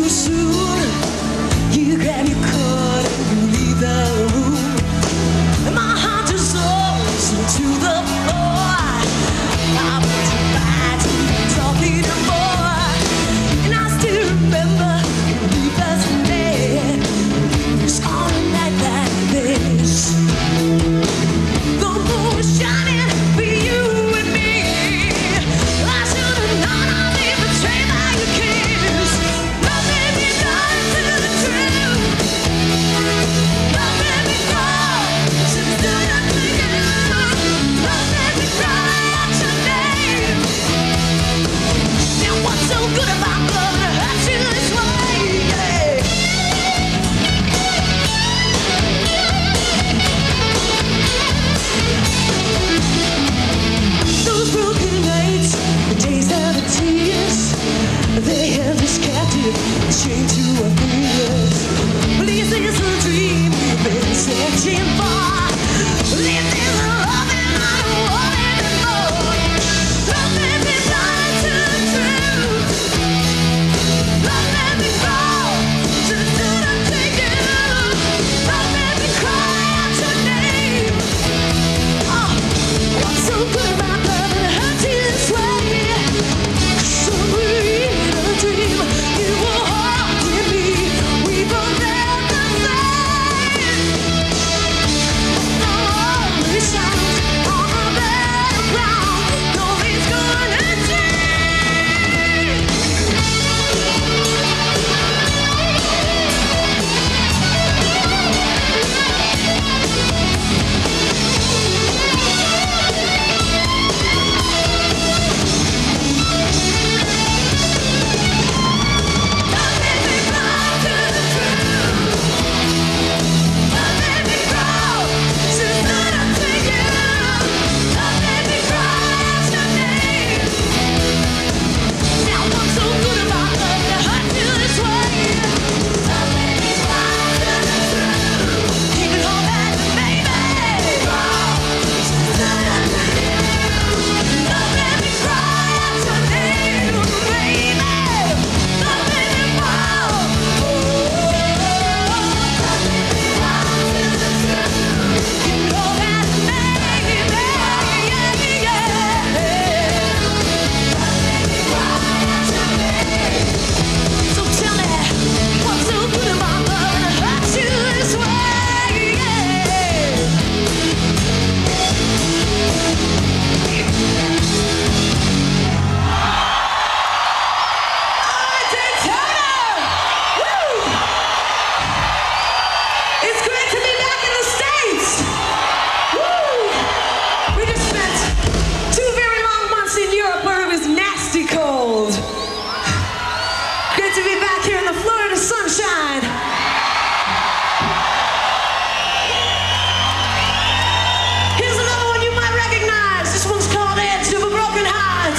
soon. You grab your coat and you leave the room. And my heart dissolves into the floor. I want you back to talk anymore. And I still remember the first day. It's on a night like this. The moon was shining for you and me. I should have known I'd be betrayed by your kiss. Love made me blind to the truth. Love made me cry. Should have stood up to you. Love made me cry out your name. Now what's so good about love that hurts you this way? Those broken nights, the days of the tears, they held us captive, chained to our fears. This is the dream we've been searching for. This is the love that I don't want anymore. Love made me blind to the truth. Love made me fall. Should have stood up to you. Love made me cry out your name. Oh, what's so good about love that hurts you this way? Somewhere in a dream, you were haunting me. We both felt the same. The lonely sounds on the battleground. Nobody's gonna change. Love made me blind to the truth. Love made me crawl. Should have stood up to you. Love made me cry out your name. Now what's so good about love that hurts you this way? Love made me blind to the truth. Keep it all back, baby. Should have stood up to you. Love made me cry out your name, baby. Love made me fall. Love made me blind to the truth. Keep it all back, baby. Yeah, yeah. Love made me cry out your name. So tell me, what's so good about love that hurts you this way? Daytona! Woo! It's great to be back in the States! Woo! We just spent 2 very long months in Europe where it was nasty cold. Great to be back here in the Florida sunshine. Here's another one you might recognize. This one's called Edge of a Broken Heart.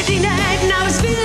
Friday night and I was feeling